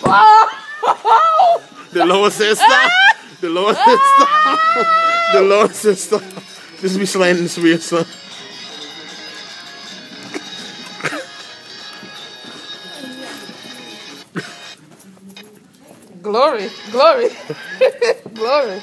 Oh! The lower sister. The lower sister. The lower sister. Just be sliding this way, son. Glory, glory, glory.